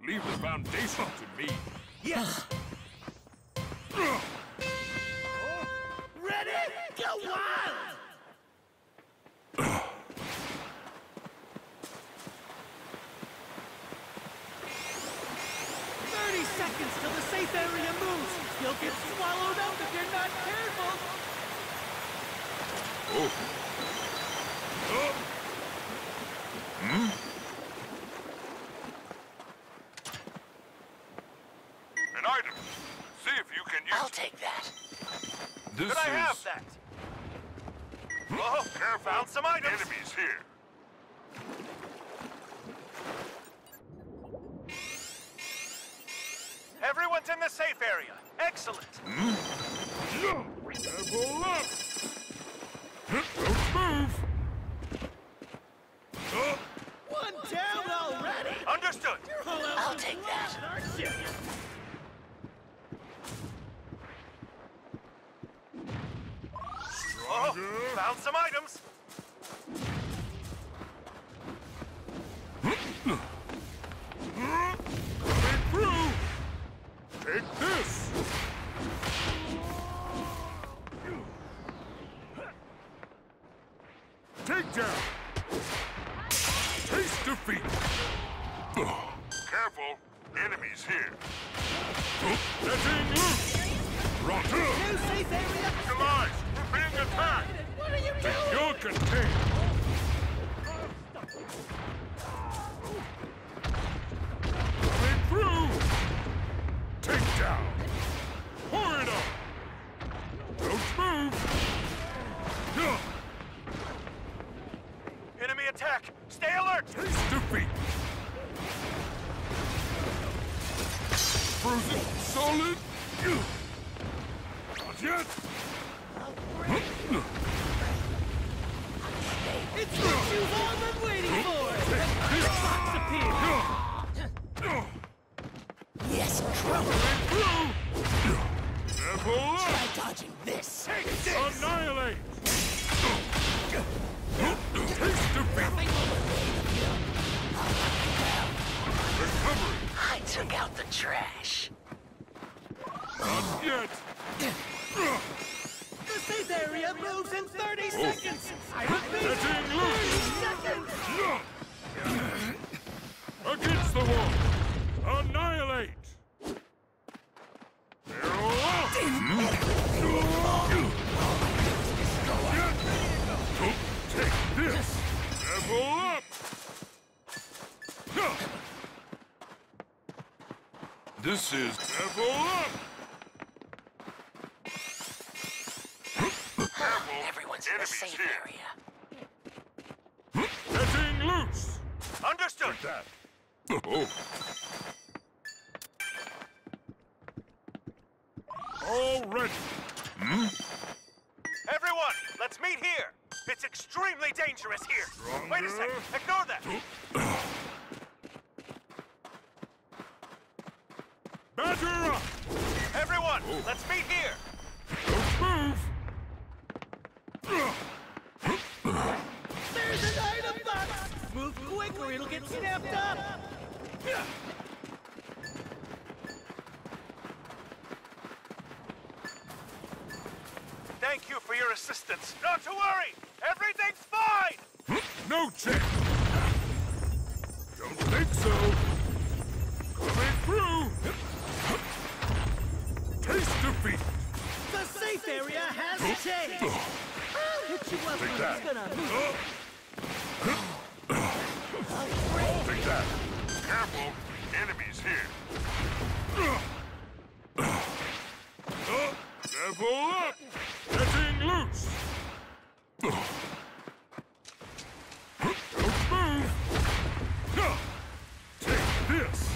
Leave the foundation to me. Yes! Ready? Go wild! 30 seconds till the safe area moves! You'll get swallowed up if you're not careful! Oh. Hmm? An item. See if you can use I'll take that. this. Could I have that? Oh, Careful. found some items. Enemies here. Everyone's in the safe area. Excellent. Level up. Don't move. One down already! Understood. I'll take that. Aren't you? Oh, found some items. Coming through. Take this. Take down. Taste defeat. Careful. Enemies here. Letting loose. Roger. New safe area! Guys, we're being attacked. What are you doing? You're contained. Coming through. Take down. Pour it up. Don't move. Yeah. Enemy attack. Stay alert. Taste defeat. Frozen solid. Not yet. It's what you've all been waiting for! The box appeared! Yes, trouble. Level up. Try dodging this. Take this. Annihilate. Taste defeat. Recovery. I took out the trash. Not yet. The safe area moves in 30 seconds! I repeat, Letting 30 loose. seconds! Against the wall. Annihilate. Arrow up. Take this. Level up. This is level up. Everyone's in the safe area. Letting loose. Understood. That. Oh. All ready. Everyone, let's meet here. It's extremely dangerous here. Wait a second. Ignore that. Badger up. Everyone, let's meet here. Don't move. There's an item box! Move quick or it'll get snapped up! Thank you for your assistance. Not to worry. Everything's fine. No check. Don't think so. Coming through. Taste defeat. The safe area has changed! I'll hit you up when that. it's gonna move! Take that. Careful. Enemies here. Level up. Letting loose. Don't move. Take this.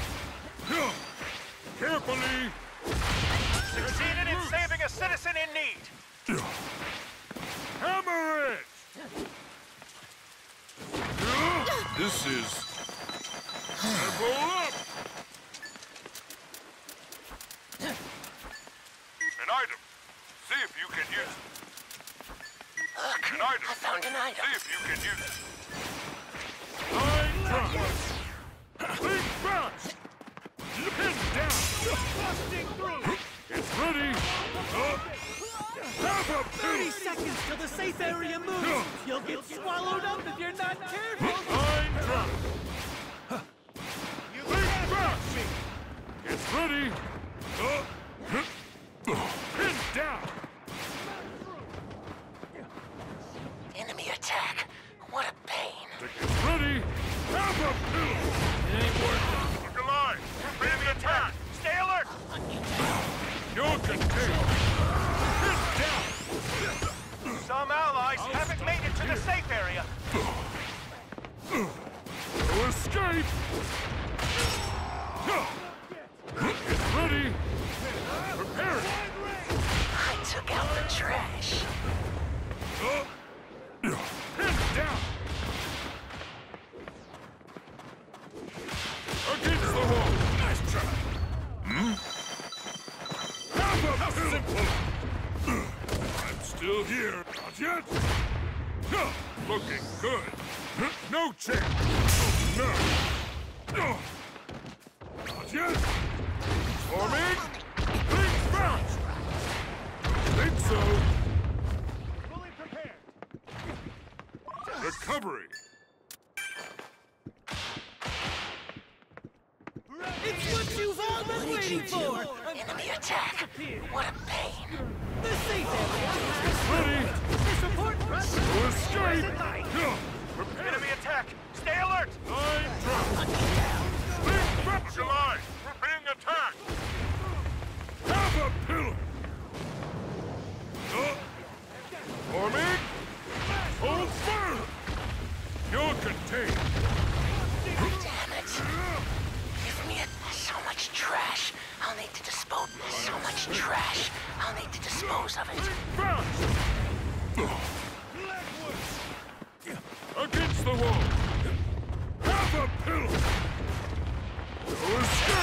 Carefully. Succeeded in saving a citizen in need. Hammer it. This is level up. An item. See if you can use it. Look, An item. I found an item. See if you can use it. Line time. Think fast. safe area moves, you'll get swallowed up if you're not careful. Line drop. Think back. Get ready. Pin down. Enemy attack. What a pain. Get ready. Have a pillow. It ain't working. Look alive. Enemy attack. Stay alert! You're contained. Pin down. Some allies haven't made it to the safe area. No escape. Get ready. Prepare it. I took out the trash. Pin down. Against the wall. Nice try. How simple. I'm still here. Not yet. Looking good. No chance. No. Not yet. Forming. Think fast. Think so. Fully prepared. Recovery. It's what you've all been waiting for! Enemy attack. What a pain. The safe area! Ready. The support thrust! No escape. Enemy attack! Stay alert! Line drop. Think fast. Look alive. We're being attacked. Have a pillar. Forming. Hold firm. You're contained. Damn it. Give me so much trash. I'll need to dispose. So much trash. I'll need to dispose of it. Fast. Against the wall. Have a pillar. No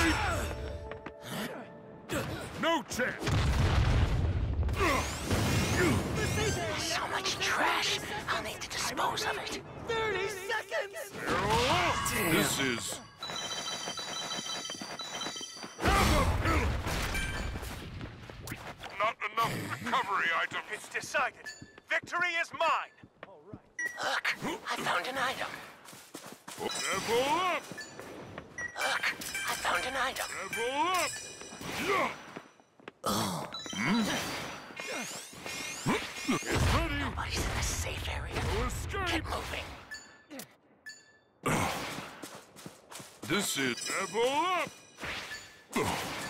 escape. No chance. So much trash. I'll need to dispose of it. 30 seconds! This is... Have a pillar. Not enough recovery items. It's decided. Victory is mine! Look, I found an item. Level up. Look, I found an item. Level up. Yeah. Get ready. Nobody's in the safe area. No escape. Get moving. This is level up. Look,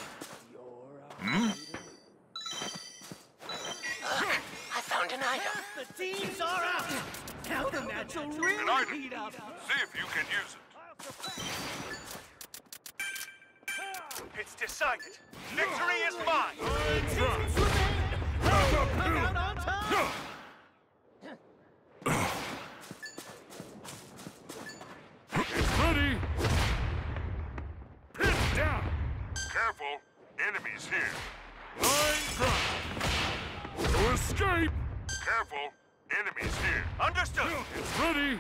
I found an item. The teams are out! Now the match will An really item. heat up! See if you can use it. It's decided. Victory is mine! Line drop. Have a Come pillar. out on top! Get ready. Pin down. Careful. Enemies here. Line drop. No escape. Careful. Enemies here. Understood! Get ready.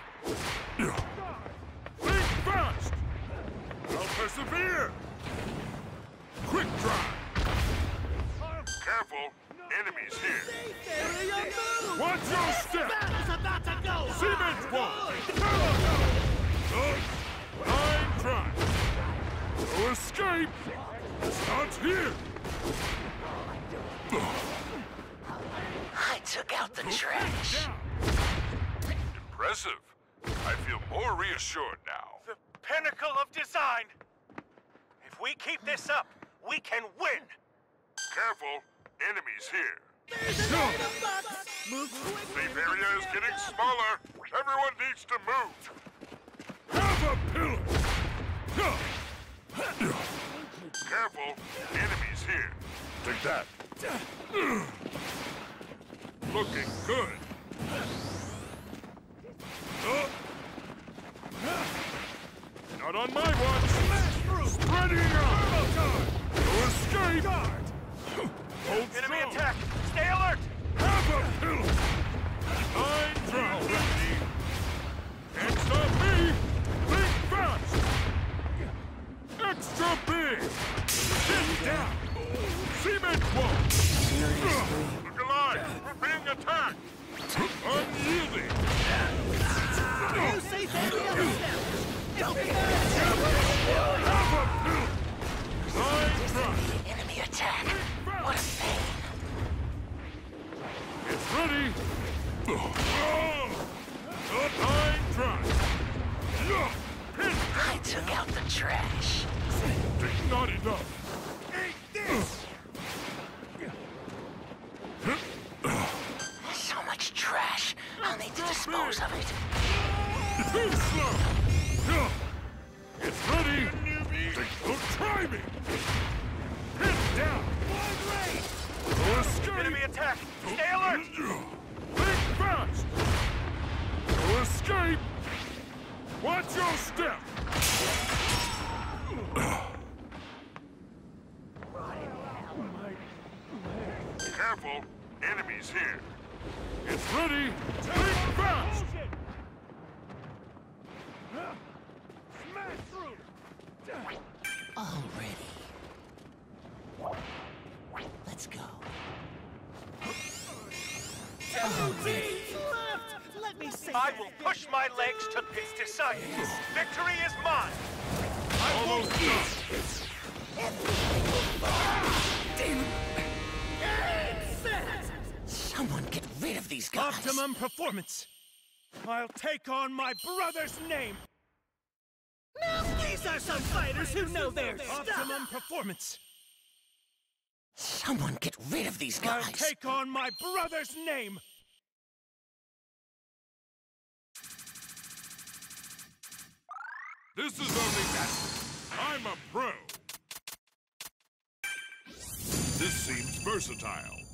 Think fast. I'll persevere. Quick drive. Careful. Enemies here. Area move! Watch your step. Battle's about to go! Cement wall. Line drive. No escape. It's not here. I took out the trash. Impressive. I feel more reassured now. The pinnacle of design! If we keep this up, we can win! Careful. Enemies here. There's an item box! Move quickly! Safe area is getting smaller. Everyone needs to move. Have a pillar. Careful. Enemies here. Take that. Looking good. Not on my watch. Spreading out. No escape. Hold Enemy strong. attack! Stay alert! Have a pillar. Line drop. Ready. Can't stop me. Think fast. Extra big. Sit down. Cement wall. Look alive. We're being attacked. The enemy attack. What a pain. It's ready. Line drive. I took out the trash. Not enough. Eat this. So much trash. I'll need to dispose of it. Too slow. It's ready. Don't try me. Hit down. No escape. Enemy attack! Stay alert! Think fast. No escape. Watch your step. Careful. Enemies here. It's ready. Think fast. Smash through. Already. Let's go. Let me say I will push my legs till it's decided. Victory is mine! Almost done. Someone get rid of these guys. Optimum performance. I'll take on my brother's name. Now these are some fighters who know their stuff. Optimum performance. Someone get rid of these I'll guys. take on my brother's name. This is only that. I'm a pro. This seems versatile.